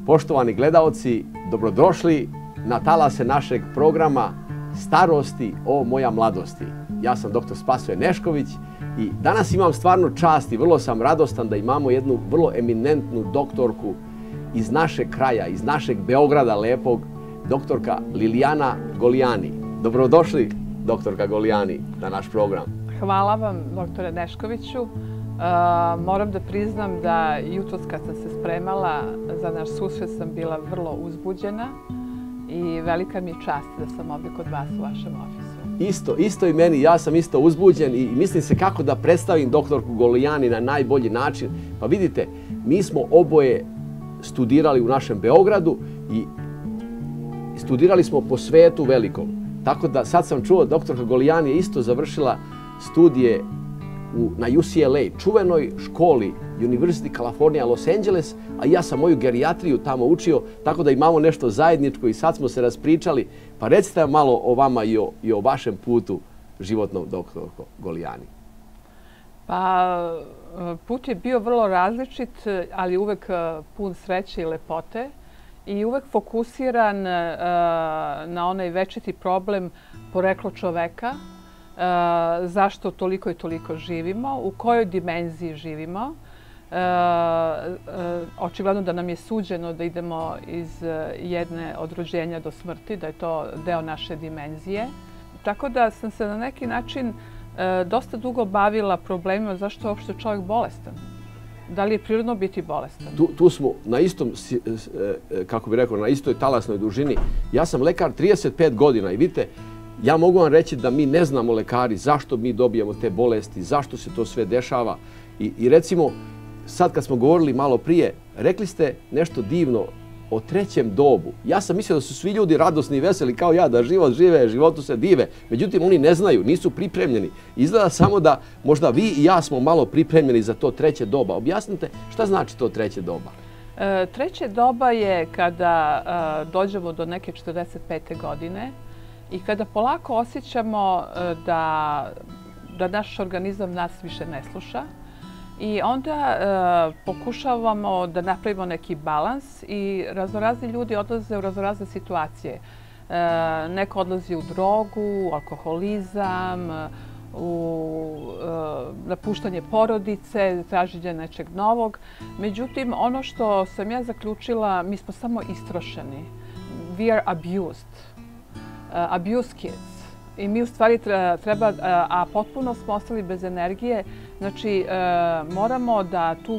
Poštovani gledaoci, dobrodošli na talase našeg programa Starosti o moja mladosti. Ja sam dr. Spasoje Nešković i danas imam stvarno čast i vrlo sam radostan da imamo jednu vrlo eminentnu doktorku iz našeg kraja, iz našeg Beograda lepog, doktorka Lilijana Golijani. Dobrodošli, doktorka Golijani, na naš program. Hvala vam, doktore Neškoviću. Moram da priznam da jutros kad sam se spremala za naš susret sam bila vrlo uzbuđena i velika mi je čast da sam ovdje kod vas u vašem ofisu. Isto i meni. Ja sam isto uzbuđen i mislim se kako da predstavim doktorku Golijani na najbolji način. Pa vidite, mi smo oboje studirali u našem Beogradu i studirali smo po svetu velikom. Tako da sad sam čuo, doktorka Golijani je isto završila studije na UCLA, čuvenoj školi University California Los Angeles, a ja sam moju gerijatriju tamo učio, tako da imamo nešto zajedničko i sad smo se raspričali. Pa recite malo o vama i o vašem putu životnom, doktorko Golijani. Pa, put je bio vrlo različit, ali uvek pun sreće i lepote i uvek fokusiran na onaj večiti problem poreklo čoveka, zašto toliko i toliko živimo, u kojoj dimenziji živimo. Očigledno da nam je suđeno da idemo iz jedne od rođenja do smrti, da je to deo naše dimenzije. Tako da sam se na neki način dosta dugo bavila problemima zašto je uopšte čovjek bolestan. Da li je prirodno biti bolestan? Tu smo na istom, kako bih rekao, na istoj talasnoj dužini. Ja sam lekar 35 godina i vidite, ja mogu vam reći da mi ne znamo, lekari, zašto mi dobijemo te bolesti, zašto se to sve dešava. I recimo, sad kad smo govorili malo prije, rekli ste nešto divno o trećem dobu. Ja sam mislio da su svi ljudi radosni i veseli kao ja, da život žive, životu se dive. Međutim, oni ne znaju, nisu pripremljeni. Izgleda samo da možda vi i ja smo malo pripremljeni za to treće doba. Objasnite šta znači to treće doba? Treće doba je kada dođemo do neke 45. godine i kada polako osjećamo da naš organizam nas više ne sluša. I onda pokušavamo da napravimo neki balans i raznorazni ljudi odlaze u raznorazne situacije. Neko odlazi u drogu, alkoholizam, u napuštanje porodice, traženje nečeg novog. Međutim, ono što sam ja zaključila, mi smo samo istrošeni. We are abused. Abuse kids. I mi u stvari treba, a potpuno smo ostali bez energije, znači moramo da tu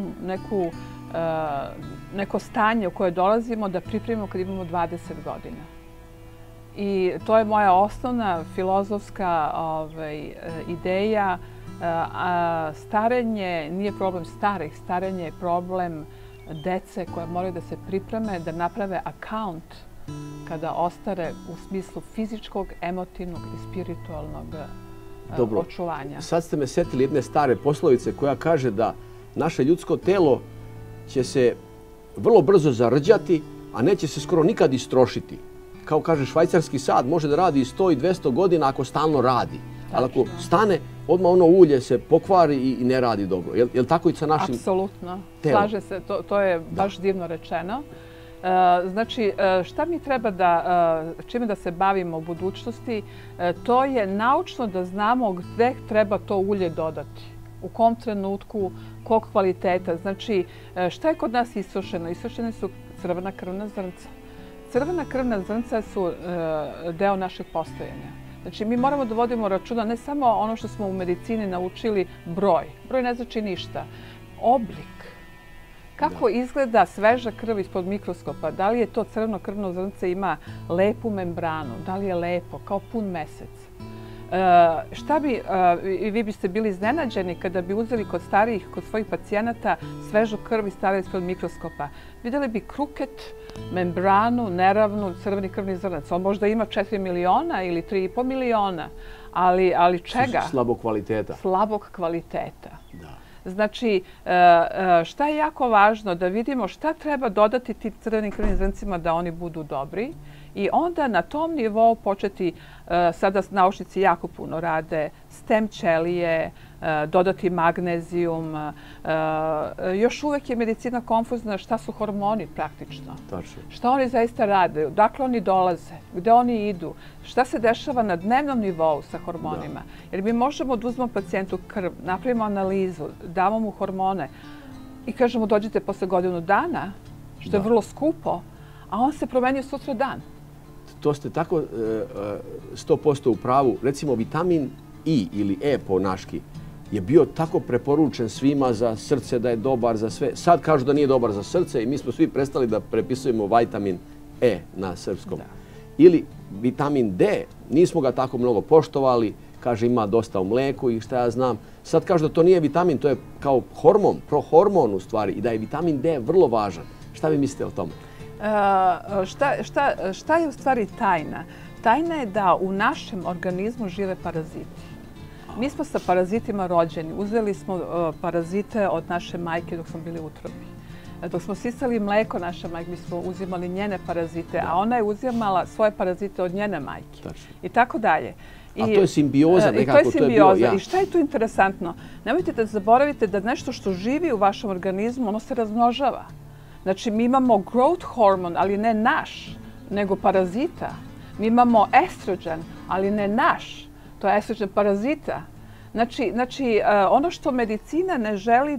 neko stanje u koje dolazimo da pripremimo kad imamo 20 godina. I to je moja osnovna filozofska ideja. Starenje nije problem starih, starenje je problem dece koja moraju da se pripreme, da naprave account kada ostare u smislu fizičkog, emotivnog i spiritualnog očuvanja. Sad ste me sjetili jedne stare poslovice koja kaže da naše ljudsko telo će se vrlo brzo zarđati, a neće se skoro nikad istrošiti. Kao kaže, švajcarski sat može da radi 100 i 200 godina ako stalno radi. Ali ako stane, odmah ono ulje se pokvari i ne radi dobro. Je li tako i sa našim telom? Apsolutno. Slaže se. To je baš divno rečeno. Znači, šta mi treba čime da se bavimo u budućnosti, to je naučno da znamo gde treba to ulje dodati, u kom trenutku, kog kvaliteta. Znači, šta je kod nas isušeno? Isušene su crvena krvna zrnca. Crvena krvna zrnca su deo našeg postojanja. Znači, mi moramo da vodimo računa ne samo ono što smo u medicini naučili, broj. Broj ne znači ništa. Oblik. Kako izgleda sveža krv ispod mikroskopa? Da li je to crveno krvno zrnce, ima lepu membranu? Da li je lepo, kao pun mesec? Vi biste bili iznenađeni kada bi uzeli kod starijih, kod svojih pacijenata svežu krv i stavili ispod mikroskopa. Vidjeli bi kruket, membranu, neravnu, crveni krvni zrnac. On možda ima 4 miliona ili 3,5 miliona, ali čega? Slabog kvaliteta. Slabog kvaliteta. Da. Znači, šta je jako važno? Da vidimo šta treba dodati tim crvenim krvnim zrncima da oni budu dobri I onda na tom nivou početi, sada naučnici jako puno rade, stem ćelije, dodati magnezijum. Još uvek je medicina konfuzna šta su hormoni praktično. Tačno. Šta oni zaista rade, dakle oni dolaze, gde oni idu, šta se dešava na dnevnom nivou sa hormonima. Jer mi možemo da uzmemo pacijentu krv, napravimo analizu, damo mu hormone i kažemo dođite posle godinu dana, što je vrlo skupo, a on se promenio sutra dan. To ste tako 100% u pravu. Recimo, vitamin I ili E po naški je bio tako preporučen svima za srce da je dobar za sve. Sad kažu da nije dobar za srce i mi smo svi prestali da prepisujemo vitamin E na srpskom. Ili vitamin D, nismo ga tako mnogo poštovali, kaže ima dosta u mleku i šta ja znam. Sad kažu da to nije vitamin, to je kao hormon, prohormon u stvari i da je vitamin D vrlo važan. Šta vi mislite o tome? Šta je u stvari tajna? Tajna je da u našem organizmu žive paraziti. Mi smo sa parazitima rođeni. Uzeli smo parazite od naše majke dok smo bili u utrobi. Dok smo sisali mleko naše majke, mi smo uzimali njene parazite, a ona je uzimala svoje parazite od njene majke. I tako dalje. A to je simbioza nekako. To je simbioza. I šta je tu interesantno? Nemojte da zaboravite da nešto što živi u vašem organizmu, ono se razmnožava. Znači, mi imamo growth hormon, ali ne naš, nego parazita. Mi imamo estrogen, ali ne naš. To je estrogen parazita. Znači, ono što medicina ne želi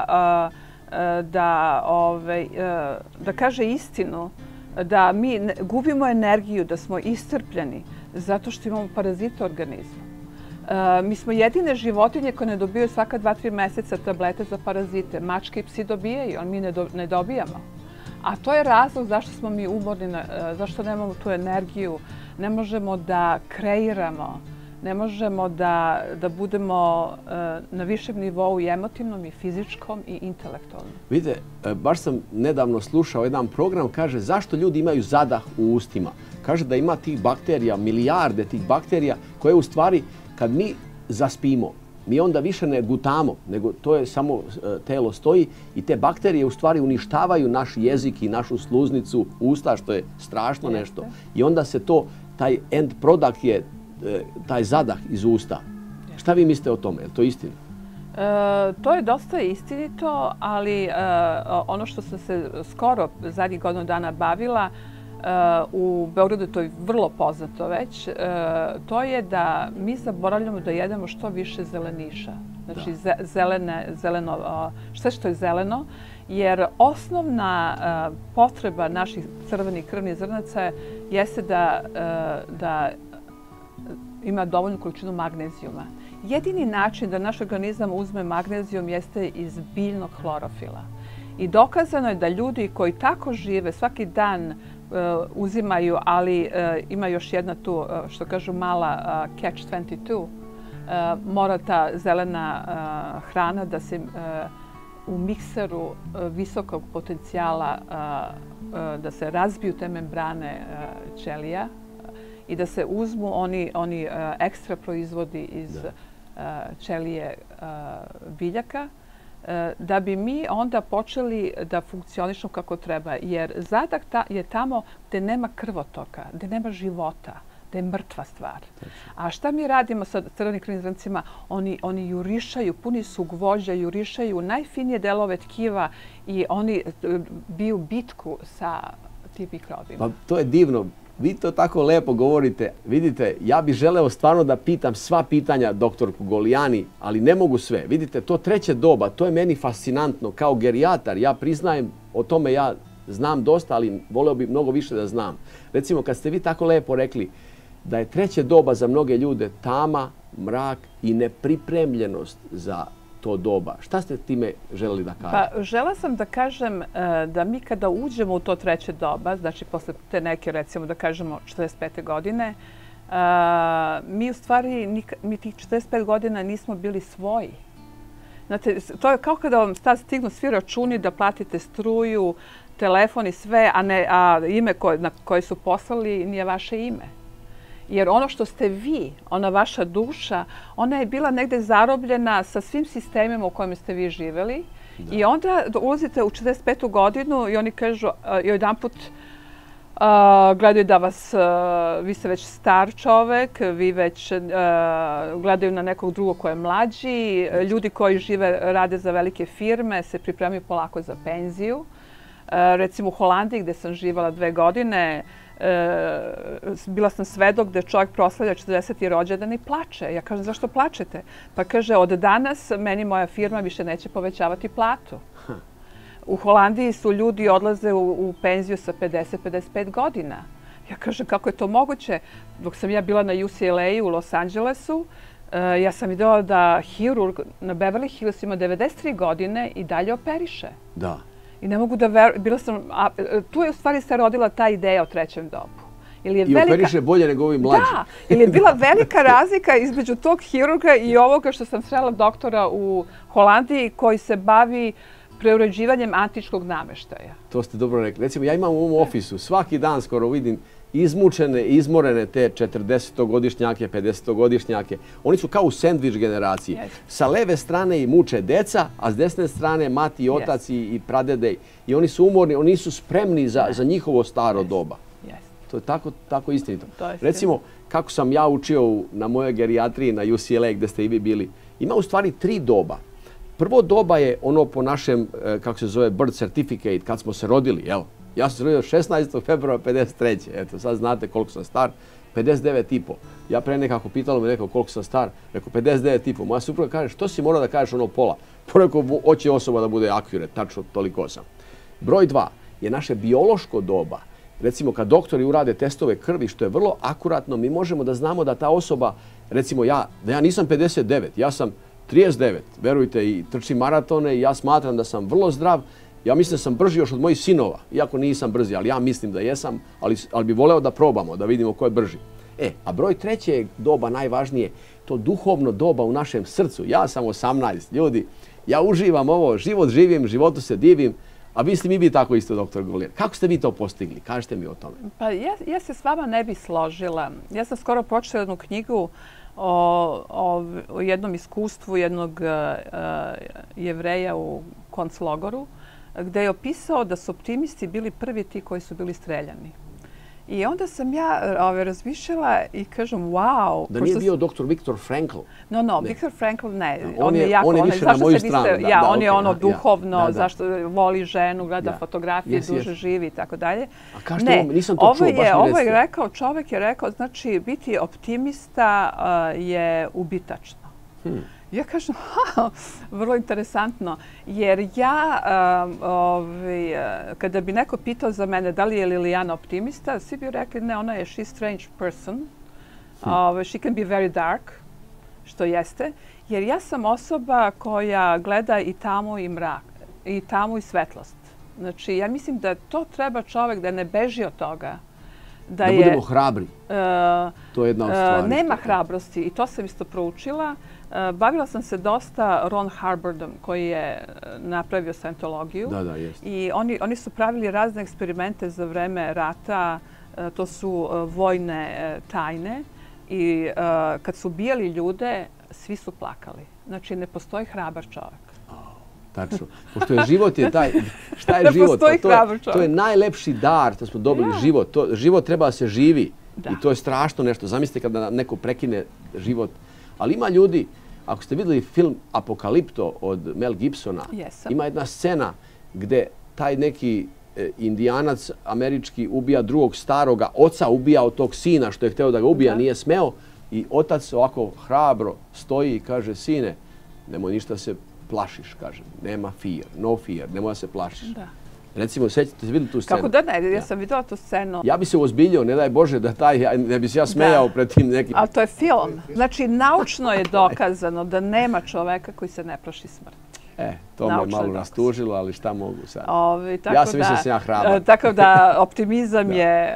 da kaže istinu, da mi gubimo energiju, da smo iscrpljeni, zato što imamo parazite u organizmu. Mi smo jedine životinje koje ne dobijaju svaka 2-3 meseca tablete za parazite. Mačke i psi dobijaju, ali mi ne dobijamo. A to je razlog zašto smo mi umorni, zašto nemamo tu energiju, ne možemo da kreiramo, ne možemo da budemo na višem nivou i emotivnom, i fizičkom, i intelektualnom. Vidite, baš sam nedavno slušao jedan program, kaže zašto ljudi imaju zadah u ustima. Kaže da ima tih bakterija, milijarde tih bakterija, koje u stvari, kad mi zaspimo, mi onda više ne gutamo, nego to je samo telo stoji i te bakterije u stvari uništavaju naš jezik i našu sluznicu usta, što je strašno nešto. I onda se to, taj end product je taj zadah iz usta. Šta vi mislite o tome? Je li to istina? To je dosta istinito, ali ono što sam se skoro zadnjih godinu dana bavila, u Beogradu to je vrlo poznato već, to je da mi zaboravljamo da jedemo što više zeleniša. Znači sve što je zeleno, jer osnovna potreba naših crvenih krvnih zrnaca jeste da ima dovoljnu količinu magnezijuma. Jedini način da naš organizam uzme magnezijum jeste iz biljnog hlorofila. I dokazano je da ljudi koji tako žive svaki dan uzimaju, ali ima još jedna tu, što kažu, mala catch-22. Mora ta zelena hrana da se u mikseru visokog potencijala, da se razbiju te membrane ćelija i da se uzmu oni ekstra proizvodi iz ćelije biljaka, da bi mi onda počeli da funkcionišemo kako treba. Jer zadak je tamo gde nema krvotoka, gde nema života, gde je mrtva stvar. A šta mi radimo sa crvenim krvnim zrncima? Oni jurišaju, puni su gvožđa, jurišaju najfinije delove tkiva i oni biju bitku sa tim mikrobima. Pa to je divno. Vi to tako lepo govorite. Vidite, ja bih želeo stvarno da pitam sva pitanja doktorku Golijani, ali ne mogu sve. Vidite, to treće doba, to je meni fascinantno. Kao gerijatar, ja priznajem, o tome ja znam dosta, ali voleo bih mnogo više da znam. Recimo, kad ste vi tako lepo rekli da je treće doba za mnoge ljude tama, mrak i nepripremljenost za to doba. Šta ste time želeli da kažete? Pa, žela sam da kažem da mi kada uđemo u to treće doba, znači posle te neke, recimo da kažemo 45. godine, mi u stvari, mi tih 45 godina nismo bili svoji. Znate, to je kao kada vam stignu svi računi da platite struju, telefon i sve, a ime na koje su poslali nije vaše ime. Jer ono što ste vi, ona vaša duša, ona je bila negde zarobljena sa svim sistemima u kojima ste vi živeli. I onda ulazite u 45. godinu i oni kažu, jedan put Gledaju da vas, vi ste već star čovek, vi već gledaju na nekog drugog ko je mlađi. Ljudi koji rade za velike firme se pripremaju polako za penziju. Recimo u Holandiji gde sam živala 2 godine, bila sam svedok gde čovjek proslavlja 40. rođendan i plače. Ja kažem, zašto plačete? Pa kaže, od danas meni moja firma više neće povećavati platu. U Holandiji su ljudi odlaze u penziju sa 50-55 godina. Ja kažem, kako je to moguće? Dok sam ja bila na UCLA u Los Angelesu, ja sam videla da hirurg na Beverly Hills ima 93 godine i dalje operiše. Da. I ne mogu da verujem, tu je u stvari se rodila ta ideja o trećem dobu. I operiše bolje nego ovi mlađi. Da, ili je bila velika razlika između tog hirurga i ovoga što sam srela doktora u Holandiji koji se bavi preuređivanjem antičkog nameštaja. To ste dobro rekli. Recimo, ja imam u ovom ofisu, svaki dan skoro vidim izmučene, izmorene te 40-godišnjake, 50-godišnjake. Oni su kao u sendvič generaciji. Sa leve strane i muče deca, a s desne strane mati i otac i pradedej. I oni su umorni, oni nisu spremni za njihovo staro doba. To je tako istinito. Recimo, kako sam ja učio na mojoj gerijatriji na UCLA gdje ste i vi bili, ima u stvari 3 doba. Prvo doba je ono po našem, kako se zove, birth certificate, kad smo se rodili, jel? Ja sam se rodio 16. februara 53. Eto, sad znate koliko sam star. 59,5. Ja pre nekako pitalo me neko koliko sam star. Rekao 59,5. Moja supruga kaže, što si morao da kažeš ono pola? Rekao, hoće osoba da bude accurate, tačno toliko sam. Broj 2 je naše biološko doba. Recimo, kad doktori urade testove krvi, što je vrlo akuratno, mi možemo da znamo da ta osoba, recimo da ja nisam 59, ja sam 39, verujte, i trčim maratone i ja smatram da sam vrlo zdrav. Ja mislim da sam brži još od mojih sinova, iako nisam brzi, ali ja mislim da jesam, ali bi voleo da probamo, da vidimo ko je brži. A broj 3 je doba najvažnije, to duhovno doba u našem srcu. Ja sam 18, ljudi, ja uživam ovo, život živim, životu se divim, a mislim i vi tako isto, doktor Golijan. Kako ste vi to postigli? Kažite mi o tome. Pa ja se s vama ne bi složila. Ja sam skoro počela jednu knjigu o jednom iskustvu jednog Jevreja u konclogoru, gdje je opisao da su optimisti bili prvi ti koji su bili streljani. I onda sam ja razmišljala i kažem, wow. Da nije bio doktor Viktor Frankl? No, Viktor Frankl ne. On je više na moju stranu. On je ono duhovno, zašto voli ženu, gleda fotografije, duže živi i tako dalje. A kažete ovo, nisam to čuo, baš mi recite. Ovo je rekao, čovjek je rekao, znači biti optimista je ubitačno. Ja kažem, vrlo interesantno, jer ja, kada bi neko pitao za mene da li je Lilijana optimista, svi bi rekli ne, ona je she's strange person, she can be very dark, što jeste, jer ja sam osoba koja gleda i tamu i mrak, i tamu i svetlost. Znači, ja mislim da to treba čovjek da ne beži od toga. Da budemo hrabri. To je jedna od stvari. Nema hrabrosti i to sam isto proučila. Bavila sam se dosta Ron Hubbardom koji je napravio Scientologiju. Da, jeste. I oni su pravili razne eksperimente za vreme rata. To su vojne tajne. I kad su ubijali ljude, svi su plakali. Znači, ne postoji hrabar čovjek. Tačno. Pošto je život je taj... Šta je život? To je najlepši dar da smo dobili život. Život treba da se živi. I to je strašno nešto. Zamislite kada neko prekine život. Ali ima ljudi, ako ste vidjeli film Apokalipto od Mel Gibsona, ima jedna scena gdje taj neki indijanac američki ubija drugog staroga, oca ubija od tog sina što je hteo da ga ubija, nije smeo. I otac ovako hrabro stoji i kaže, sine, nemoj ništa se plašiš, kaže. Nema fear, no fear, nemoj da se plašiš. Recimo, sećate se vidjeli tu scenu? Kako da ne, ja sam vidjela tu scenu. Ja bi se ozbiljio, ne daj Bože, da ne bi se ja smejao pred tim nekim... Ali to je film. Znači, naučno je dokazano da nema čoveka koji se ne plaši smrti. To me malo rastužilo, ali šta mogu sad? Ja sam mislim da sam ja hrabar. Tako da optimizam je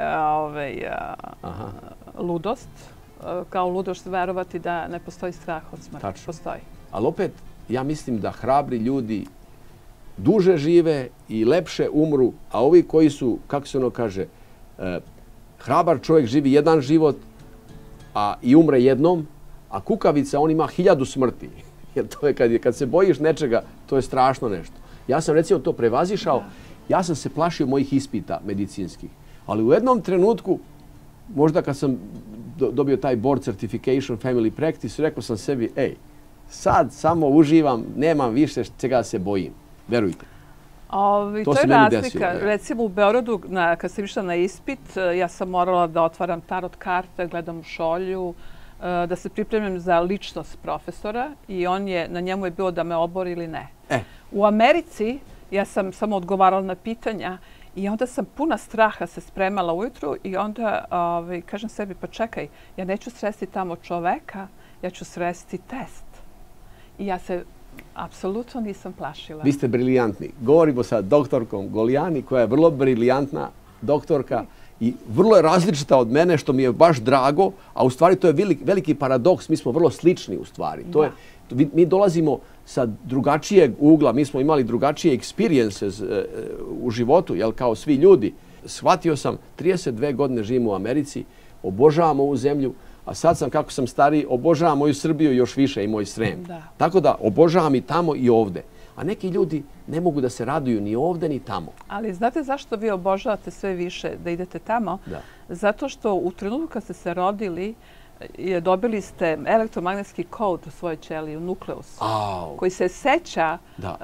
ludost. Kao ludost verovati da ne postoji strah od smrti. Postoji. Ali opet, ja mislim da hrabri ljudi duže žive i lepše umru, a ovi koji su, kako se ono kaže, hrabar čovjek živi jedan život i umre jednom, a kukavica, on ima 1000 smrti. Jer to je kad se bojiš nečega, to je strašno nešto. Ja sam recimo to prevazišao, ja sam se plašio mojih ispita medicinskih. Ali u jednom trenutku, možda kad sam dobio taj board certification family practice, rekao sam sebi, sad samo uživam, nemam više čega se bojim. Verujte. To je razlika. Recimo u Beogradu, kad sam išla na ispit, ja sam morala da otvaram tarot karte, gledam šolju, da se pripremim za ličnost profesora i na njemu je bilo da me obori ili ne. U Americi ja sam samo odgovarala na pitanja i onda sam puna straha se spremala ujutru i onda kažem sebi, pa čekaj, ja neću sresti tamo čoveka, ja ću sresti test. I ja se apsolutno nisam plašila. Vi ste briljantni. Govorimo sa doktorkom Golijani, koja je vrlo briljantna doktorka i vrlo je različita od mene, što mi je baš drago, a u stvari to je veliki paradoks. Mi smo vrlo slični u stvari. Mi dolazimo sa drugačijeg ugla, mi smo imali drugačije experiences u životu, kao svi ljudi. Shvatio sam, 32 godine živim u Americi, obožavam ovu zemlju, a sad sam, kako sam stariji, obožavam moju Srbiju još više i moj Srem. Tako da obožavam i tamo i ovde. A neki ljudi ne mogu da se raduju ni ovde ni tamo. Ali znate zašto vi obožavate sve više da idete tamo? Zato što u trenutku kad ste se rodili, dobili ste elektromagnetski kod u svojoj ćeliji, u nukleus, koji se seća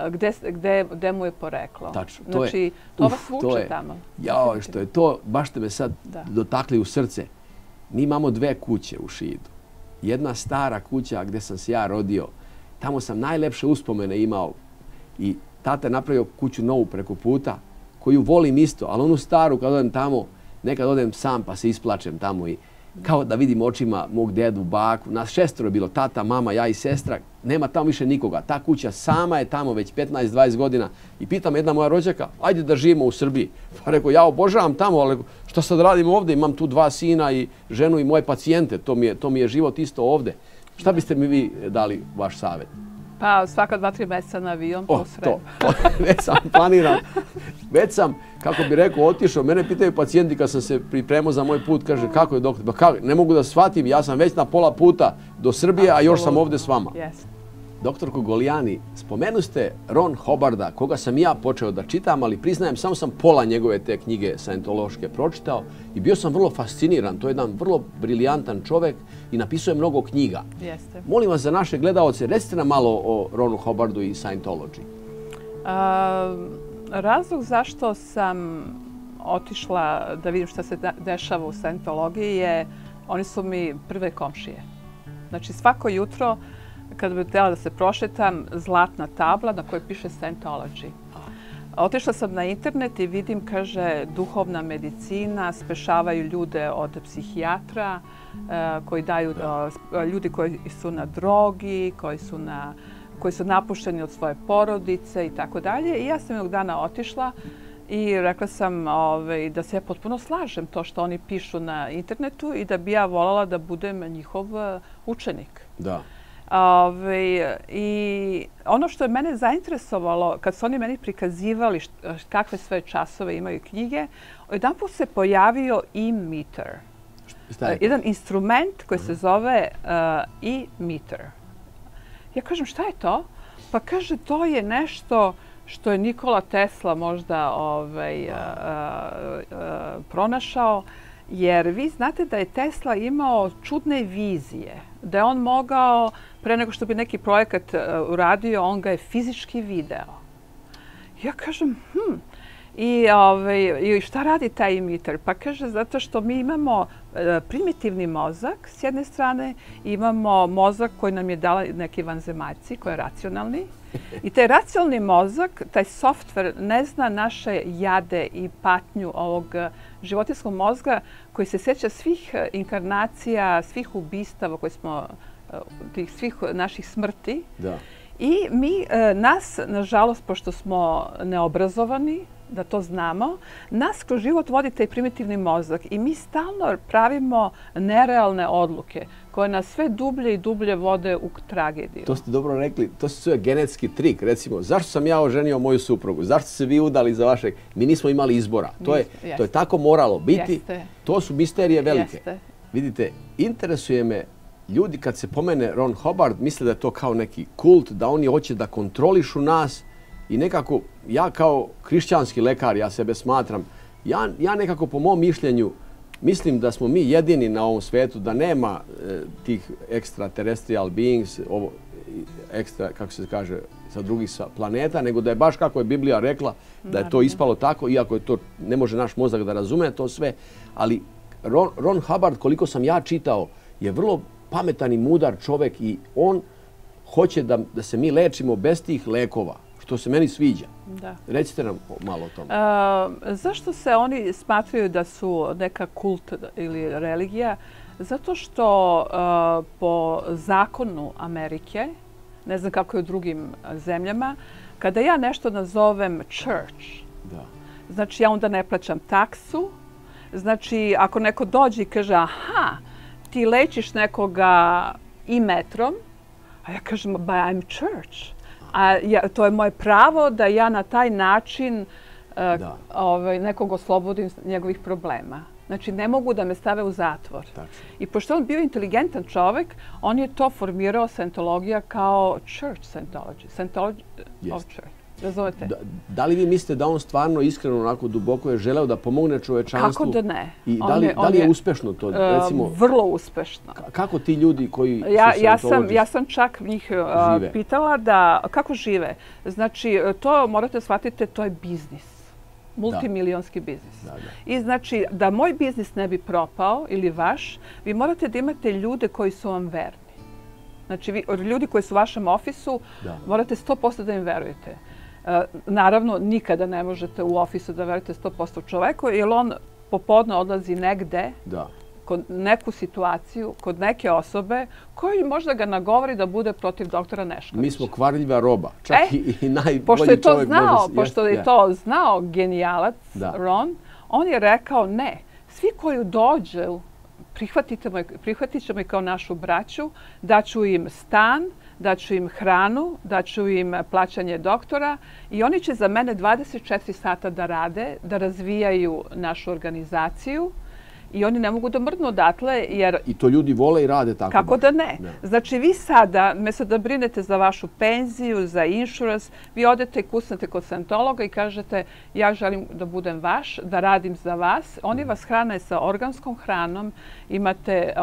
gde mu je poreklo. Znači, to vas vuče tamo. Jao, što je to, baš ste me sad dotakli u srce. Mi imamo 2 kuće u Šidu. Jedna stara kuća gdje sam se ja rodio. Tamo sam najlepše uspomene imao. I tata je napravio kuću novu preko puta, koju volim isto. Ali onu staru, kad odem tamo, nekad odem sam pa se isplačem tamo i kao da vidim očima mog dedu, baku. Nas 6 je bilo, tata, mama, ja i sestra. Nema tamo više nikoga. Ta kuća sama je tamo već 15-20 godina. I pitam jedna moja rođaka, ajde da živimo u Srbiji. Pa rekao, ja obožavam tamo, ali što sad radim ovdje? Imam tu 2 sina i ženu i moje pacijente. To mi je život isto ovdje. Šta biste mi vi dali vaš savjet? Pa svaka 2-3 mjeseca na avion po Srem. Već sam planiran. Već sam, kako bi rekao, otišao. Mene pitaju pacijenti kad sam se pripremao za moj put, kaže, kako je doktor? Pa ne mogu da shvatim, ja sam već na pola puta do Srbije, a još sam ovdje s vama. Doktorko Golijani, spomenu ste Ron Hobbarda, koga sam ja počeo da čitam, ali priznajem, samo sam pola njegove te knjige sajentološke pročitao i bio sam vrlo fasciniran. To je jedan vrlo briljantan čovek i napisuje mnogo knjiga. Molim vas za naše gledaoce, recite nam malo o Ronu Hobbardu i Scientology. Razlog zašto sam otišla da vidim šta se dešava u Scientologiji je, oni su mi prve komšije. Znači svako jutro kad bih htjela da se prošetam, zlatna tabla na kojoj piše Scientology. Otišla sam na internet i vidim, kaže, duhovna medicina, spešavaju ljude od psihijatra, koji daju ljudi koji su na drogi, koji su napušteni od svoje porodice i tako dalje. I ja sam jednog dana otišla i rekla sam da se ja potpuno slažem to što oni pišu na internetu i da bi ja voljela da budem njihov učenik. Da. I ono što je mene zainteresovalo, kad su oni meni prikazivali kakve sve časove imaju knjige, jedanput se pojavio e-meter. Jedan instrument koji se zove e-meter. Ja kažem, šta je to? Pa kaže, to je nešto što je Nikola Tesla možda pronašao. Jer vi znate da je Tesla imao čudne vizije, da je on mogao, pre nego što bi neki projekat uradio, on ga je fizički video. Ja kažem, I šta radi taj emiter? Pa kaže, zato što mi imamo primitivni mozak s jedne strane, imamo mozak koji nam je dala neki vanzemaljci, koji je racionalni. I taj racionalni mozak, taj softver, ne zna naše jade i patnju ovog životinjskog mozga koji se sjeća svih inkarnacija, svih ubistava koje smo, tih svih naših smrti. I nas, nažalost, pošto smo neobrazovani, da to znamo, nas kroz život vodi taj primitivni mozak i mi stalno pravimo nerealne odluke koje nas sve dublje i dublje vode u tragediju. To ste dobro rekli, to se zove genetski trik. Recimo, zašto sam ja oženio moju suprugu? Zašto ste se vi udali za vašeg? Mi nismo imali izbora. To je tako moralo biti. To su misterije velike. Vidite, interesuje me, ljudi kad se pomene Ron Hubbard misle da je to kao neki kult, da oni hoće da kontrolišu nas i nekako ja kao hrišćanski lekar, ja sebe smatram, Ja nekako po mom mišljenju mislim da smo mi jedini na ovom svetu, da nema tih extraterrestrial beings, ekstra, kako se kaže, sa drugih planeta, nego da je baš kako je Biblija rekla, da je to ispalo tako, iako je to, ne može naš mozak da razume to sve, ali Ron Hubbard, koliko sam ja čitao, je vrlo pametan i mudar čovek i on hoće da se mi lečimo bez tih lekova, što se meni sviđa. Da. Recite nam malo o tome. Zašto se oni smatraju da su neka kult ili religija? Zato što po zakonu Amerike, ne znam kako je u drugim zemljama, kada ja nešto nazovem church, znači ja onda ne plaćam taksu, znači ako neko dođe i kaže aha, ti lečiš nekoga i metrom, a ja kažem but I'm church. A to je moje pravo da ja na taj način nekog oslobodim njegovih problema. Znači, ne mogu da me stave u zatvor. I pošto on bio inteligentan čovek, on je to formirao Scientologija kao church Scientology. Scientology of church. Razumete? Da li vi mislite da on stvarno iskreno onako duboko je želeo da pomogne čovečanstvu? Kako da ne? I da li je uspešno to? Vrlo uspešno. Kako ti ljudi koji su Scientologisti? Ja sam čak njih pitala da kako žive. Znači, to morate shvatiti, to je biznis. Multimilionski biznis. I znači, da moj biznis ne bi propao ili vaš, vi morate da imate ljude koji su vam verni. Znači, ljudi koji su u vašem ofisu, morate 100% da im verujete. Naravno, nikada ne možete u ofisu da verujete 100% čoveku, jer on popodne odlazi negde, kod neku situaciju, kod neke osobe, koji možda ga nagovori da bude protiv doktora Neškovića. Mi smo kvarljiva roba. Čak i najbolji čovjek može... Pošto je to znao genijalac Ron, on je rekao ne, svi koji dođu, prihvatit ćemo ih kao našu braću, daću im stan, daću im hranu, daću im plaćanje doktora i oni će za mene 24 sata da rade, da razvijaju našu organizaciju. I oni ne mogu da mrdnu odatle, jer... I to ljudi vole i rade tako. Kako da ne? Znači, vi sada, mjesto da brinete za vašu penziju, za insurance, vi odete i kusnete kod Scientologa i kažete ja želim da budem vaš, da radim za vas. Oni vas hrane sa organskom hranom, imate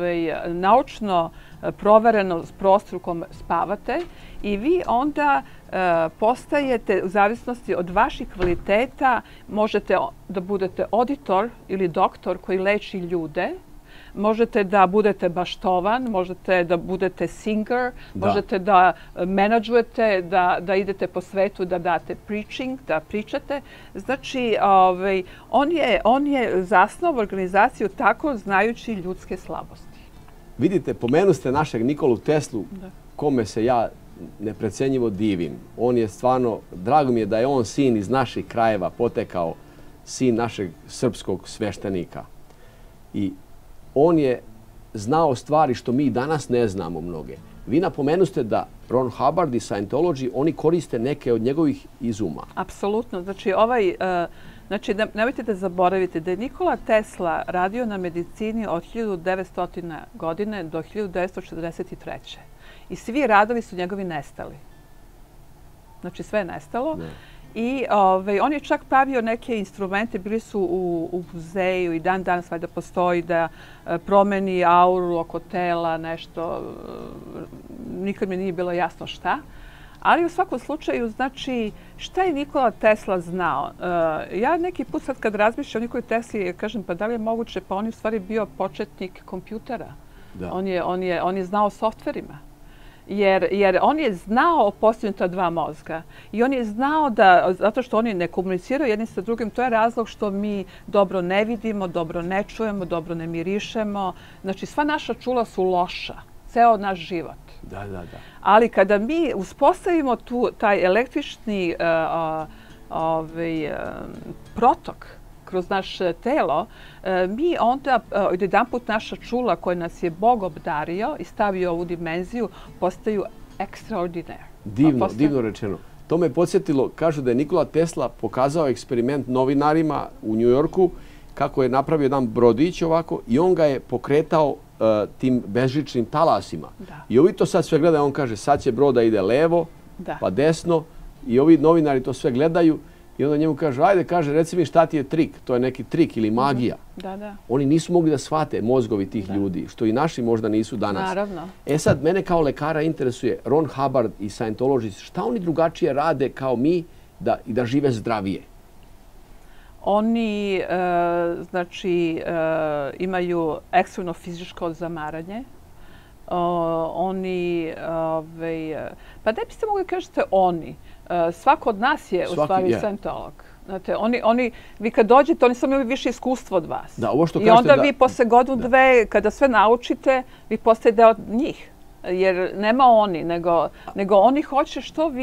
naučno provereno prostor u kom spavate i vi onda postajete, u zavisnosti od vaših kvaliteta, možete da budete auditor ili doktor koji leči ljude, možete da budete baštovan, možete da budete singer, možete da menadžujete, da idete po svetu, da date preaching, da pričate. Znači, on je zasnovao organizaciju tako znajući ljudske slabosti. Vidite, pomenu ste našeg Nikolu Teslu, kome se ja neprecenjivo divim. On je stvarno, drago mi je da je on sin iz naših krajeva potekao, sin našeg srpskog sveštenika. I on je znao stvari što mi danas ne znamo mnoge. Vi napomenuste da Ron Hubbard i Scientology, oni koriste neke od njegovih izuma. Apsolutno. Znači, znači, nemojte da zaboravite da je Nikola Tesla radio na medicini od 1900. godine do 1943. I svi radovi su njegovi nestali. Znači, sve je nestalo. I on je čak pravio neke instrumente, bili su u muzeju i dan danas valjda postoji da promeni auru oko tela, nešto. Nikad mi nije bilo jasno šta. Ali u svakom slučaju, znači, šta je Nikola Tesla znao? Ja neki put sad kad razmišljam o Nikoli Tesli, kažem, pa da li je moguće? Pa on je u stvari bio početnik kompjutera. On je znao o softverima. Jer on je znao o postojanju ta dva mozga. I on je znao da, zato što oni ne komuniciraju jedni sa drugim, to je razlog što mi dobro ne vidimo, dobro ne čujemo, dobro ne mirišemo. Znači, sva naša čula su loša. Ceo naš život. Ali kada mi uspostavimo taj električni protok kroz naše telo, mi onda jedanput naša čula koja nas je Bog obdario i stavio ovu dimenziju postaju extraordinary. Divno rečeno. To me podsjetilo, kažu da je Nikola Tesla pokazao eksperiment novinarima u Njujorku kako je napravio jedan brodić ovako i on ga je pokretao tim bežičnim talasima. I ovi to sad sve gledaju, on kaže sad će brod da ide levo, pa desno i ovi novinari to sve gledaju I onda njemu kaže, ajde, kaže, reci mi šta ti je trik. To je neki trik ili magija. Da. Oni nisu mogli da shvate mozgovi tih ljudi, što i naši možda nisu danas. Naravno. E sad, mene kao lekara interesuje Ron Hubbard i Scientologists, šta oni drugačije rade kao mi da žive zdravije? Oni, imaju ekstremno fizičko zamaranje. Oni, pa ne biste mogli kažete oni. Svako od nas je u stvari Scientolog. Znate, vi kad dođete, oni samo imaju više iskustva od vas. Da, ovo što I onda vi posle godinu, dve, kada sve naučite, vi postajete deo njih. Jer nema oni, nego oni hoće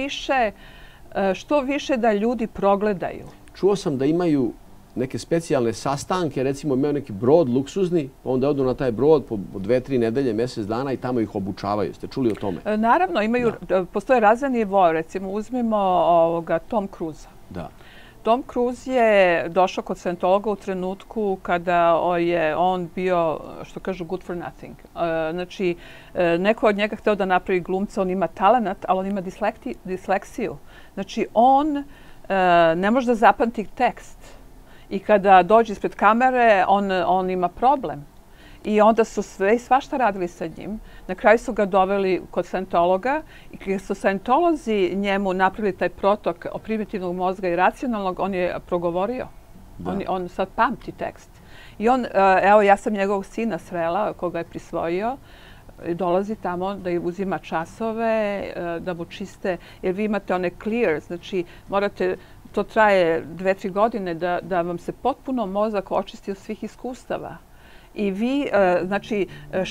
što više da ljudi progledaju. Čuo sam da imaju neke specijalne sastanke, recimo imaju neki brod luksuzni, onda odu na taj brod po 2-3 nedelje, mjesec dana i tamo ih obučavaju. Ste čuli o tome? Naravno, postoje razne nivoe. Recimo, uzmimo Tom Cruise. Da. Tom Cruise je došao kod Scientologa u trenutku kada je on bio, što kažu, good for nothing. Znači, neko od njega hteo da napravi glumca, on ima talenat, ali on ima disleksiju. Znači, on ne može da zapamti tekst. I kada dođe ispred kamere, on ima problem. I onda su sve i svašta radili sa njim. Na kraju su ga doveli kod Scientologa i kada su Scientolozi njemu napravili taj protok primitivnog mozga i racionalnog, on je progovorio. On sad pamti tekst. I on, evo, ja sam njegovog sina srela, koga je prisvojio, dolazi tamo da uzima časove, da mu čiste, jer vi imate one clear, znači morate, to traje 2-3 godine da vam se potpuno mozak očisti od svih iskustava. I vi, znači,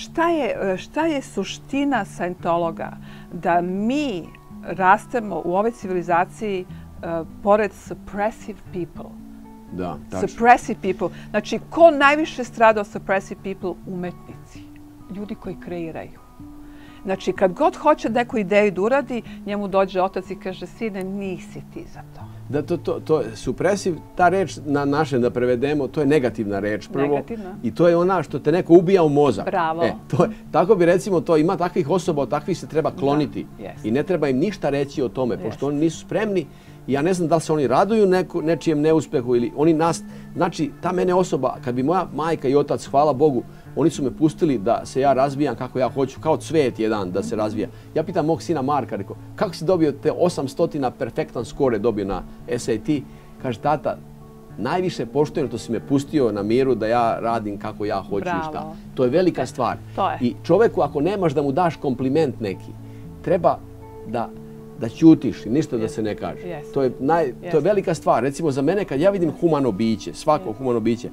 šta je suština Scientologa? Da mi rastemo u ovoj civilizaciji pored suppressive people. Da, tačno. Suppressive people. Znači, ko najviše strada od suppressive people? Umetnici. Ljudi koji kreiraju. Znači, kad god hoće neku ideju da uradi, njemu dođe otac i kaže, sine, nisi ti za to. Da, to je supresiv, ta reč na našem da prevedemo, to je negativna reč prvo. Negativna. I to je ona što te neko ubija u mozak. Bravo. Tako bi recimo to, ima takvih osoba, od takvih se treba kloniti. I ne treba im ništa reći o tome, pošto oni nisu spremni. I ja ne znam da li se oni raduju nečijem neuspehu ili oni nas... Znači, ta mene osoba, kad bi moja majka i otac, hvala Bogu, oni su me pustili da se ja razvijam kako ja hoću, kao cvet jedan da se razvija. Ja pitam mog sina Marka, rekao, kako si dobio te 800 perfektan skore dobio na SAT? Kaže, tata, najviše poštujem što si me pustio na miru da ja radim kako ja hoću i šta. To je velika stvar. I čoveku, ako nemaš da mu daš kompliment neki, treba da ćutiš i ništa da se ne kaže. To je velika stvar. Recimo za mene, kad ja vidim humano biće, svako humano biće,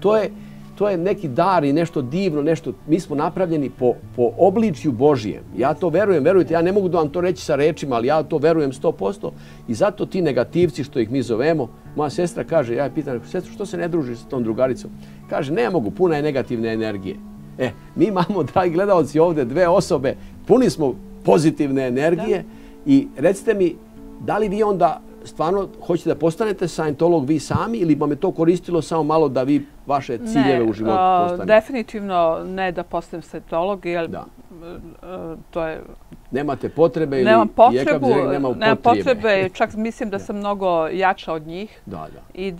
to je neki dar i nešto divno, nešto, mi smo napravljeni po obličju Božijem. Ja to verujem, verujte, ja ne mogu da vam to reći sa rečima, ali ja to verujem 100%. I zato ti negativci, što ih mi zovemo, moja sestra kaže, ja je pitam, sestru, što se ne družiš s tom drugaricom? Kaže, ne mogu, puna je negativne energije. Mi imamo, dragi gledalci, ovdje dve osobe, puni smo pozitivne energije i recite mi, da li vi onda stvarno hoćete da postanete Scientolog vi sami ili vam je to koristilo samo malo da vi vaše ciljeve u životu postanete? Definitivno ne da postanem Scientolog, jer to je... Nemate potrebe ili nemam potrebe, čak mislim da sam mnogo jača od njih. I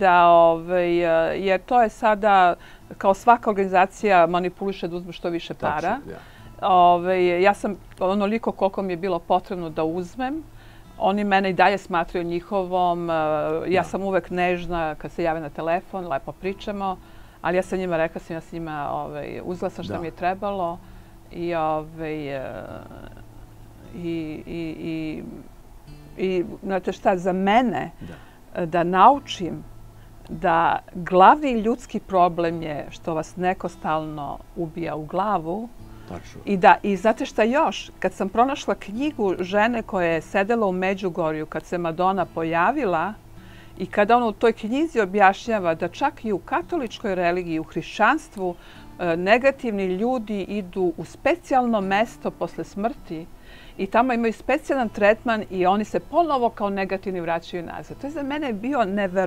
jer to je sada, kao svaka organizacija manipuliše da uzme što više para. Ja sam onoliko koliko mi je bilo potrebno da uzmem. Oni mene i dalje smatraju njihovom. Ja sam uvek nežna kad se jave na telefon, lepo pričamo. Ali ja sam njima rekla, ja sam njima uzela sam što mi je trebalo. I znate šta, za mene da naučim da glavni ljudski problem je što vas neko stalno ubija u glavu. I znate šta još? Kad sam pronašla knjigu žene koja je sedela u Međugorju kad se Madonna pojavila i kada ona u toj knjizi objašnjava da čak i u katoličkoj religiji, u hrišćanstvu, negativni ljudi idu u specijalno mesto posle smrti i tamo imaju specijalan tretman i oni se ponovo kao negativni vraćaju nazad. To je za mene bio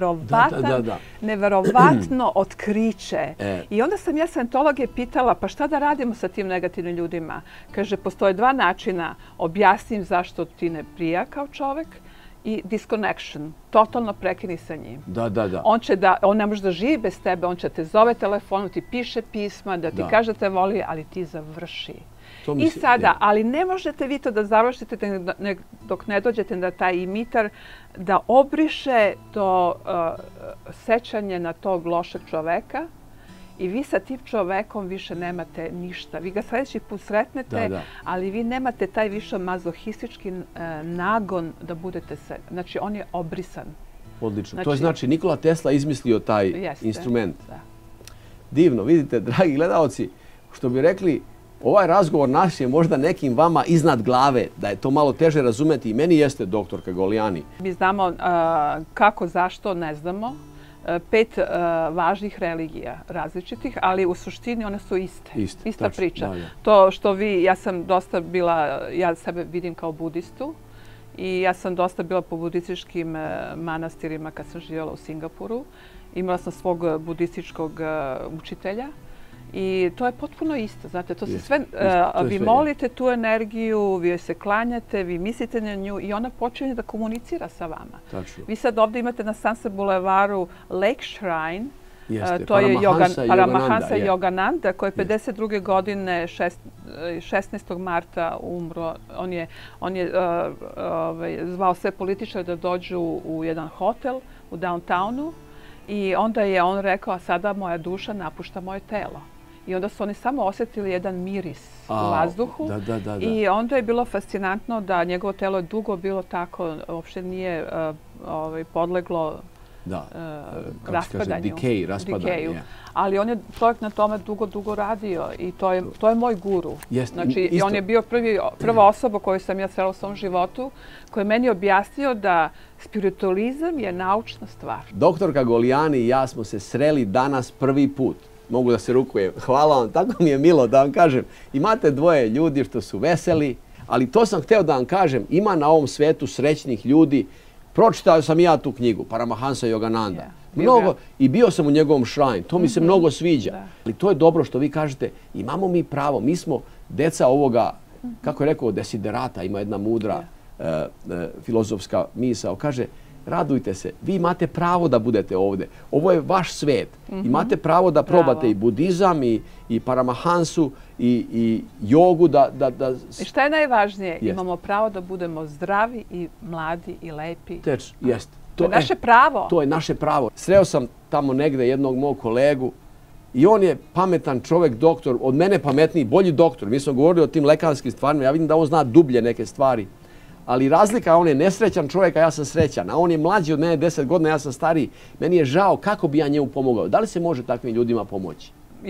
neverovatno otkriće. I onda sam ja Scientologe pitala, pa šta da radimo sa tim negativnim ljudima? Kaže, postoje dva načina. Objasnim zašto ti ne prija kao čovek i disconnection. Totalno prekini sa njim. Da. On ne može da živi bez tebe, on će te zove telefonom, ti piše pisma, da ti kaže da te voli, ali ti završi. I sada, ali ne možete vi to da završite dok ne dođete na taj imitar da obriše to sećanje na tog lošeg čoveka i vi sa tim čovekom više nemate ništa. Vi ga sljedeći put sretnete, ali vi nemate taj više mazohistički nagon da budete se. Znači, on je obrisan. Odlično. To je znači Nikola Tesla izmislio taj instrument. Divno. Vidite, dragi gledalci, što bi rekli, ovaj razgovor naš je možda nekim vama iznad glave, da je to malo teže razumeti. I meni jeste, doktorka Golijani. Mi znamo kako, zašto, ne znamo. 5 važnih religija različitih, ali u suštini one su iste. Ista priča. To što vi, ja sam dosta bila, ja sebe vidim kao budistu i ja sam dosta bila po budističkim manastirima kad sam živjela u Singapuru. Imala sam svog budističkog učitelja. I to je potpuno isto, znate, to se sve, vi molite tu energiju, vi joj se klanjate, vi mislite na nju i ona počinje da komunicira sa vama. Vi sad ovdje imate na Sunset Boulevardu Lake Shrine, to je Paramahansa Yogananda koji je 52. godine 16. marta umro. On je zvao sve političare da dođu u jedan hotel u downtownu i onda je on rekao, sada moja duša napušta moje telo. I onda su oni samo osjetili jedan miris u vazduhu. I onda je bilo fascinantno da njegovo telo je dugo bilo tako, uopšte nije podleglo raspadanju. Decay. Ali on je čovjek na tome dugo radio i to je moj guru. Znači, on je bio prva osoba koju sam ja srela u svom životu, koji je meni objasnio da spiritualizam je naučna stvar. Doktorka Golijani i ja smo se sreli danas prvi put. Mogu da se rukujem. Hvala vam, tako mi je milo da vam kažem. Imate dvoje ljudi što su veseli, ali to sam hteo da vam kažem, ima na ovom svetu srećnih ljudi. Pročitao sam i ja tu knjigu, Paramahansa Yogananda. Mnogo, i bio sam u njegovom shrine, to mi se mnogo sviđa. Ali to je dobro što vi kažete, imamo mi pravo, mi smo deca ovoga, kako je rekao, desiderata, ima jedna mudra filozofska misao, kaže, radujte se, vi imate pravo da budete ovdje. Ovo je vaš svet. Imate pravo da probate i budizam, i paramahansu, i jogu. I šta je najvažnije? Imamo pravo da budemo zdravi i mladi i lepi. Jeste. To je naše pravo. To je naše pravo. Sreo sam tamo negde jednog mog kolegu i on je pametan čovjek, doktor, od mene pametniji, bolji doktor. Mi smo govorili o tim lekarskim stvarima, ja vidim da on zna dublje neke stvari. Ali razlika, on je nesrećan čovjek, a ja sam srećan. A on je mlađi od mene 10 godina, ja sam stariji. Meni je žao kako bi ja njemu pomogao. Da li se može takvim ljudima pomoći?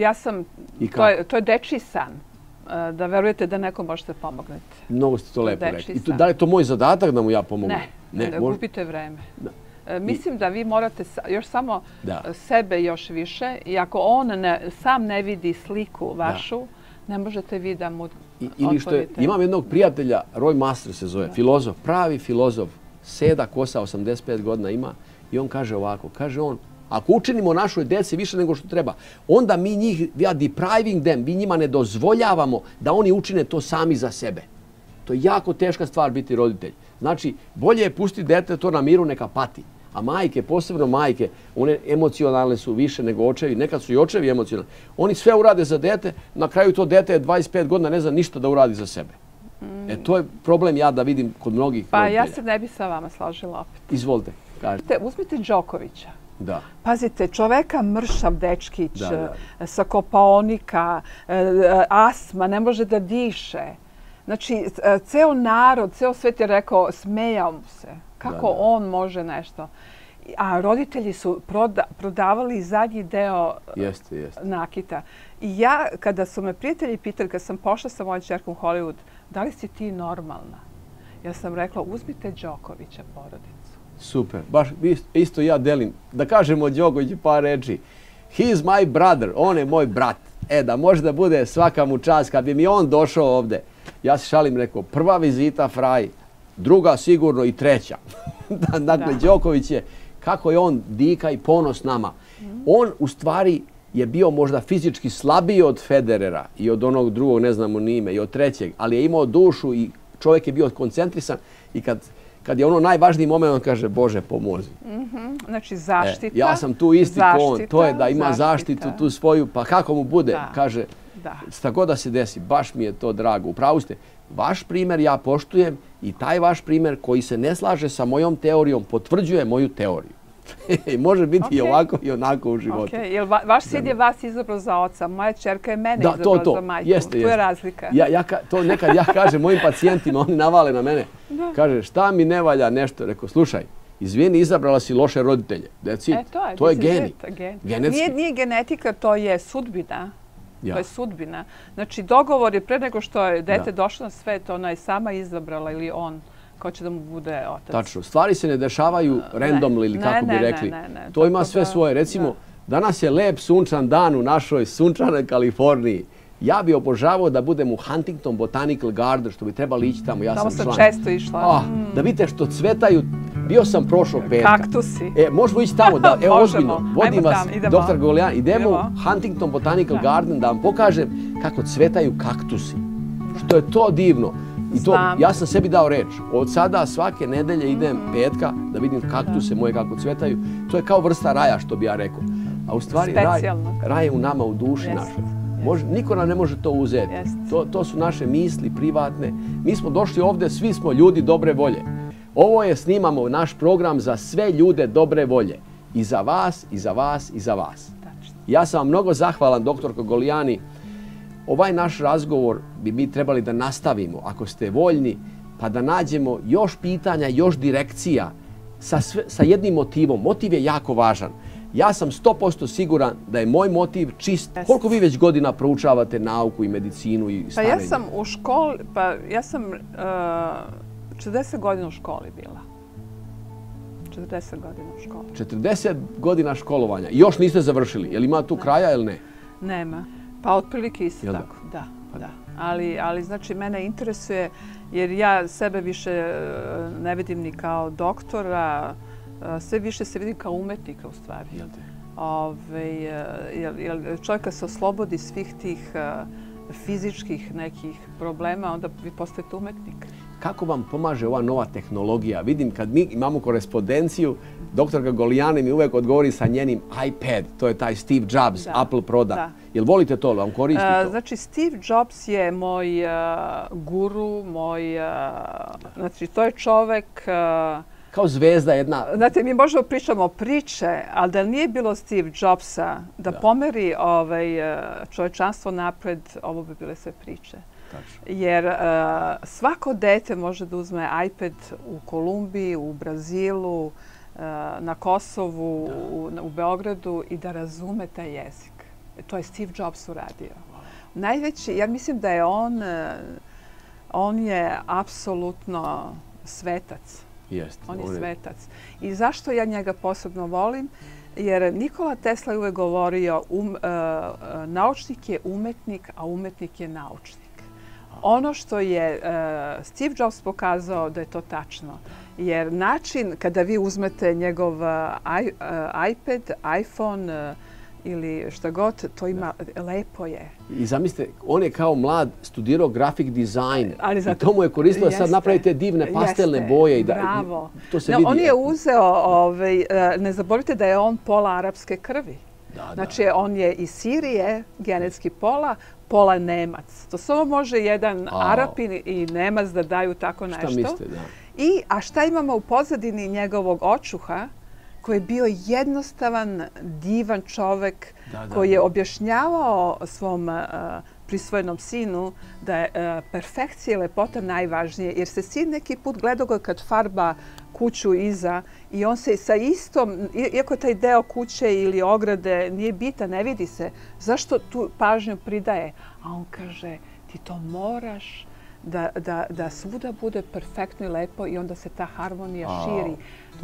To je dečiji san. Da verujete da nekom možete pomognete. Mnogo ste to lepo rekli. Da li je to moj zadatak da mu ja pomognem? Ne, da gubite vreme. Mislim da vi morate još samo sebe još više i ako on sam ne vidi sliku vašu, ne možete vi da mu otvorite. Imam jednog prijatelja, Roy Master se zove, filozof, pravi filozof, seda kosa, 85 godina ima i on kaže ovako, kaže on, ako učinimo našoj djeci više nego što treba, onda mi njih, depriving them, mi njima ne dozvoljavamo da oni učine to sami za sebe. To je jako teška stvar biti roditelj. Znači, bolje je pustiti dete to na miru, neka pati. A majke, posebno majke, one emocionalne su više nego očevi. Nekad su i očevi emocionalni. Oni sve urade za dete, na kraju to dete je 25 godina, ne zna ništa da uradi za sebe. To je problem ja da vidim kod mnogih roditelja. Pa ja se ne bi sa vama složila opet. Izvolite, kažete. Uzmite Đokovića. Da. Pazite, čoveka mršav dečkić, sa kopaonika, astma, ne može da diše. Znači, ceo narod, ceo svet je rekao, smejao mu se. Kako on može nešto? A roditelji su prodavali zadnji deo nakita. I ja, kada su me prijatelji pitali, kada sam pošla sa mojom ćerkom u Hollywood, da li si ti normalna? Ja sam rekla, uzmite Đokovića porodicu. Super. Baš isto ja delim. Da kažemo o Đokoviću par reči. He is my brother. On je moj brat. Da može da bude svaka mu čast. Kad bi mi on došao ovde, ja se šalim, rekao, prva vizita fraj, druga sigurno i treća. Dakle, Đoković je, kako je on dika i ponos nama. On u stvari je bio možda fizički slabiji od Federera i od onog drugog, ne znamo ni ime, i od trećeg, ali je imao dušu i čovjek je bio koncentrisan i kad je ono najvažniji moment, on kaže, Bože, pomozi. Znači zaštita. Ja sam tu isti ko on, to je da ima zaštitu tu svoju, pa kako mu bude, kaže, šta god da se desi, baš mi je to drago. Upravo ste, vaš primjer ja poštujem i taj vaš primjer koji se ne slaže sa mojom teorijom, potvrđuje moju teoriju. Može biti i ovako i onako u životu. Jer vaš sin je vas izabrao za oca, moja ćerka je mene izabrao za majku. Tu je razlika. To nekad ja kažem mojim pacijentima, oni navale na mene. Kaže, šta mi ne valja nešto? Rekao, slušaj, izvini, izabrala si loše roditelje. To je geni. Nije genetika, to je sudbina. To je sudbina. Znači, dogovor je pre nego što je dete došlo na svet, ona je sama izabrala ili on ko će da mu bude otac. Tačno. Stvari se ne dešavaju randomly ili kako bi rekli. To ima sve svoje. Recimo, danas je lep sunčan dan u našoj sunčanoj Kaliforniji. Ja bi obožavao da budem u Huntington Botanical Garden, što bi trebali ići tamo. Tamo sam često išla. Da vidite što cvetaju. Bio sam prošlog petka. Kaktusi. Možemo ići tamo. Evo, ozbiljno. Vodim vas, dr. Golijan. Idemo u Huntington Botanical Garden da vam pokažem kako cvetaju kaktusi. Što je to divno. I to, ja sam sebi dao reč. Od sada svake nedelje idem petka da vidim kaktuse moje kako cvetaju. To je kao vrsta raja, što bi ja rekao. A u stvari raj je u nama, u duši našoj. Niko nam ne može to uzeti. To su naše misli privatne. Mi smo došli ovdje, svi smo ljudi dobre volje. Ovo je, snimamo naš program za sve ljude dobre volje. I za vas, i za vas, i za vas. Ja sam vam mnogo zahvalan, doktorko Golijani. Ovaj naš razgovor bi mi trebali da nastavimo, ako ste voljni, pa da nađemo još pitanja, još direkcija sa jednim motivom. Motiv je jako važan. Ja sam 100% siguran da je moj motiv čist. Koliko vi već godina proučavate nauku i medicinu i starenje? Pa ja sam u školi, ja sam 40 godina u školi bila. 40 godina u školi. 40 godina školovanja. I još niste završili. Je li ima tu kraja ili ne? Nema. Pa otprilike isto tako, da. Ali znači mene interesuje jer ja sebe više ne vidim ni kao doktora, sve više se vidim kao umetnika u stvari. Čovjeka se oslobodi svih tih fizičkih nekih problema, onda vi postajete umetnik. Kako vam pomaže ova nova tehnologija? Vidim kad mi imamo korespondenciju, doktorka Golijani mi uvek odgovori sa njenim iPad, to je taj Steve Jobs, Apple produkt. Jel volite to, vam koristi to? Znači, Steve Jobs je moj guru, znači to je čovek... Kao zvezda jedna... Znate, mi možemo pričamo priče, ali da nije bilo Steve Jobsa da pomeri čovečanstvo napred, ovo bi bile sve priče. Jer svako dete može da uzme iPad u Kolumbiji, u Brazilu, na Kosovu, u Beogradu i da razume taj jezik. To je Steve Jobs uradio. Najveći, ja mislim da je on je apsolutno svetac. On je svetac. I zašto ja njega posebno volim? Jer Nikola Tesla je uvek govorio naučnik je umetnik, a umetnik je naučnik. Ono što je Steve Jobs pokazao da je to tačno. Jer način kada vi uzmete njegov iPad, iPhone ili šta god, to ima, lepo je. I zamislite, on je kao mlad studirao grafik dizajn i to mu je koristilo sad napravite divne pastelne boje. Bravo. On je uzeo, ne zaboravite da je on pola arapske krvi. Znači, on je iz Sirije, genetski pola Nemac. To samo može jedan Arapin i Nemac da daju tako nešto. Šta mislite, da. A šta imamo u pozadini njegovog očuha, koji je bio jednostavan, divan čovek, koji je objašnjavao svom prisvojenom sinu da je perfekcija i lepota najvažnije, jer se sin neki put gledao ga kad farba kuću iza i on se sa istom, iako taj deo kuće ili ograde nije bitan, ne vidi se, zašto tu pažnju pridaje? A on kaže, ti to moraš da svuda bude perfektno i lepo i onda se ta harmonija širi.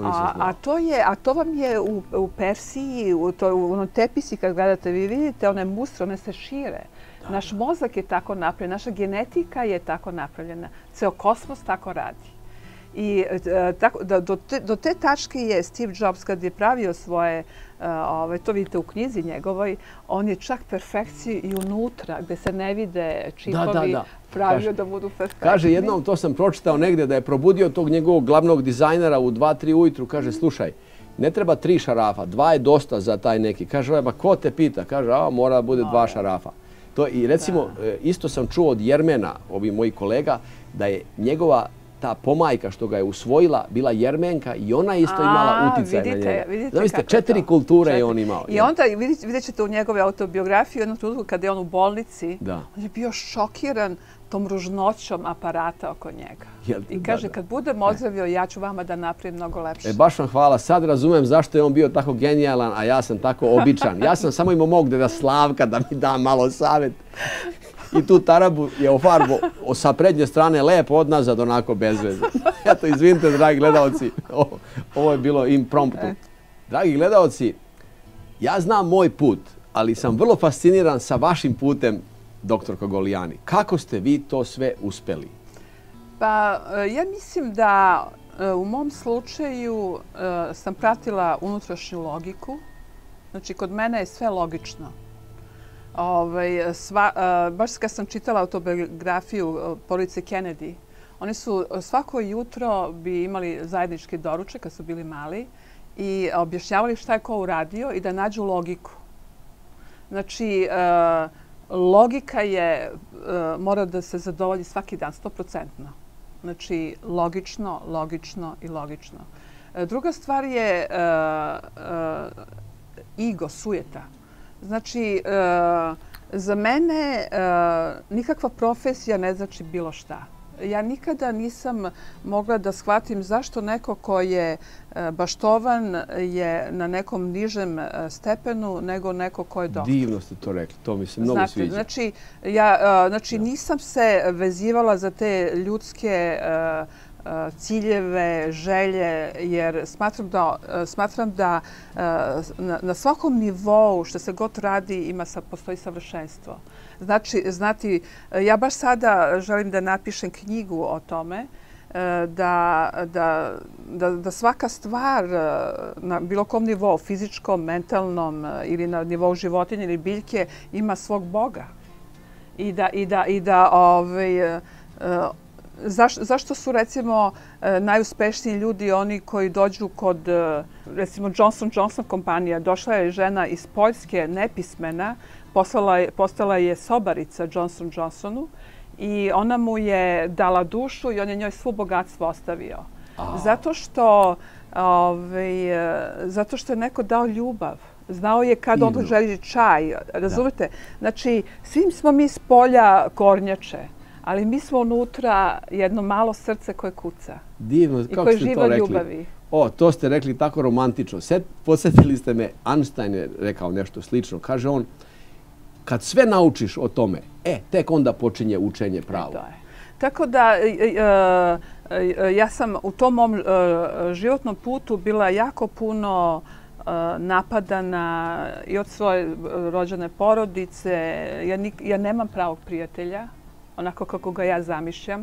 A to vam je u Persiji, u onom tepisi kad gledate, vi vidite, one mustre, one se šire. Naš mozak je tako napravljen, naša genetika je tako napravljena, ceo kosmos tako radi. I do te tačke je Steve Jobs kad je pravio svoje, to vidite u knjizi njegovoj, on je čak perfekciju i unutra gdje se ne vide čipovi pravio da budu perfektni. Kaže jednom, to sam pročitao negdje, da je probudio tog njegovog glavnog dizajnera u 2-3 ujutru. Kaže, slušaj, ne treba 3 šarafa, 2 je dosta za taj neki. Kaže, ba ko te pita? Kaže, mora da bude 2 šarafa. I recimo, isto sam čuo od Jermena, ovih mojih kolega, da je njegova ta pomajka što ga je usvojila bila Jermenka i ona isto imala uticaj na njega. Zamislite, 4 kulture je on imao. I onda vidjet ćete u njegove autobiografiji, u jednom trenutku kada je on u bolnici, on je bio šokiran tom ružnoćom aparata oko njega. I kaže, kad budem ozdravio, ja ću vama da napravim mnogo lepše. Baš vam hvala. Sad razumem zašto je on bio tako genijalan, a ja sam tako običan. Ja sam samo imao mog deda Slavka da mi da malo savjet. I tu tarabu je ofarbo sa prednje strane lepo od nazad, onako bez veze. Eto, izvinite, dragi gledalci, ovo je bilo impromptu. Dragi gledalci, ja znam moj put, ali sam vrlo fasciniran sa vašim putem, doktorko Golijani. Kako ste vi to sve uspeli? Pa, ja mislim da u mom slučaju sam pratila unutrašnju logiku. Znači, kod mene je sve logično. Baš kad sam čitala autobiografiju porodice Kennedy, oni su svako jutro bi imali zajednički doručak kad su bili mali i objašnjavali šta je ko uradio i da nađu logiku. Znači, logika mora da se zadovolji svaki dan, 100%. Znači, logično, logično i logično. Druga stvar je ego, sujeta. Znači, za mene nikakva profesija ne znači bilo šta. Ja nikada nisam mogla da shvatim zašto neko ko je baštovan je na nekom nižem stepenu nego neko ko je doktor. Divno ste to rekli, to mi se mnogo sviđa. Znači, nisam se vezivala za te ljudske ciljeve, želje, jer smatram da na svakom nivou što se god radi postoji savršenstvo. Znači, ja baš sada želim da napišem knjigu o tome, da svaka stvar na bilo kom nivou, fizičkom, mentalnom ili na nivou životinje ili biljke, ima svog Boga. Zašto su, recimo, najuspešniji ljudi oni koji dođu kod, recimo, Johnson & Johnson kompanija? Došla je žena iz Poljske, nepismena, postala je sobarica Johnson & Johnsonu i ona mu je dala dušu i on je njoj svu bogatstvo ostavio. Zato što je neko dao ljubav. Znao je kad on želi čaj. Razumete? Znači, svim smo mi s polja kornjače. Ali mi smo unutra jedno malo srce koje kuca. Divno, kako ste to rekli? To ste rekli tako romantično. Podsjetili ste me, Einstein je rekao nešto slično. Kaže on, kad sve naučiš o tome, tek onda počinje učenje pravo. Tako da ja sam u tom mom životnom putu bila jako puno napadana i od svoje rođene porodice. Ja nemam pravog prijatelja, onako kako ga ja zamišljam.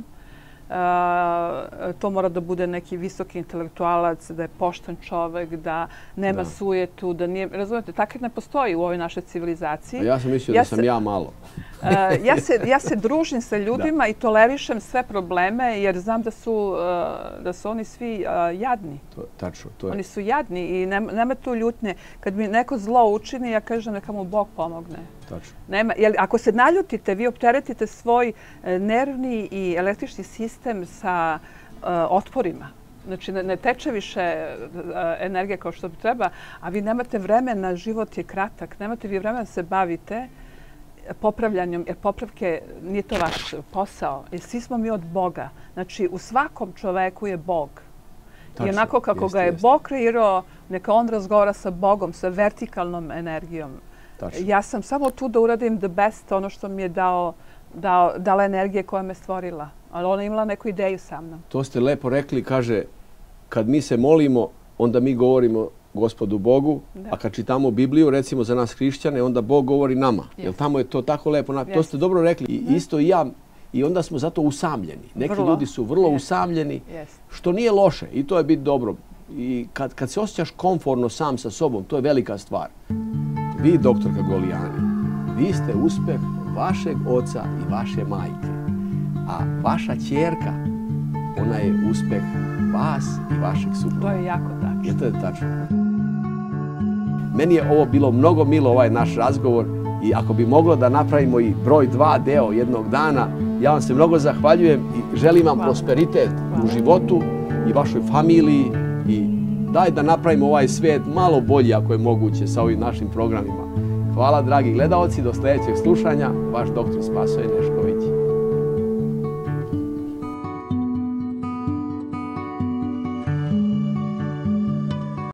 To mora da bude neki visoki intelektualac, da je pošten čovek, da nema sujetu, da nije... Razumete, tako ne postoji u ovoj našoj civilizaciji. A ja sam mislio da sam ja malo. Ja se družim sa ljudima i tolerišem sve probleme jer znam da su oni svi jadni. Tačno. Oni su jadni i nema tu ljutnje. Kad mi neko zlo učini, ja kažem neka mu Bog pomogne. Jer ako se naljutite, vi opteretite svoj nervni i električni sistem sa otporima. Znači, ne teče više energija kao što treba, a vi nemate vremena, život je kratak, nemate vi vremena da se bavite popravljanjem, jer popravke nije to vaš posao. Jer svi smo mi od Boga. Znači, u svakom čoveku je Bog. I onako kako ga je Bog kreirao, neka on razgovara sa Bogom, sa vertikalnom energijom. Ja sam samo tu da uradim the best, ono što mi je dala energije koja me stvorila. Ali ona imala neku ideju sa mnom. To ste lepo rekli, kaže, kad mi se molimo, onda mi govorimo Gospodu Bogu, a kad čitamo Bibliju, recimo za nas hrišćane, onda Bog govori nama. Jer tamo je to tako lepo. To ste dobro rekli. I isto i ja i onda smo zato usamljeni. Neki ljudi su vrlo usamljeni, što nije loše i to je biti dobro. I kad se osjećaš komfortno sam sa sobom, to je velika stvar. Vi, doktorka Golijani, vi ste uspeh vašeg oca i vaše majke. A vaša ćerka, ona je uspeh vas i vašeg supruga. To je jako tačno. Je to je tačno. Meni je ovo bilo mnogo milo, ovaj naš razgovor. I ako bi moglo da napravimo i broj 2 deo jednog dana, ja vam se mnogo zahvaljujem i želim vam prosperitet u životu i vašoj familiji. I daj da napravimo ovaj svijet malo bolji ako je moguće sa ovim našim programima. Hvala dragi gledaoci, do sljedećeg slušanja. Vaš doktor Spasoje Nešković.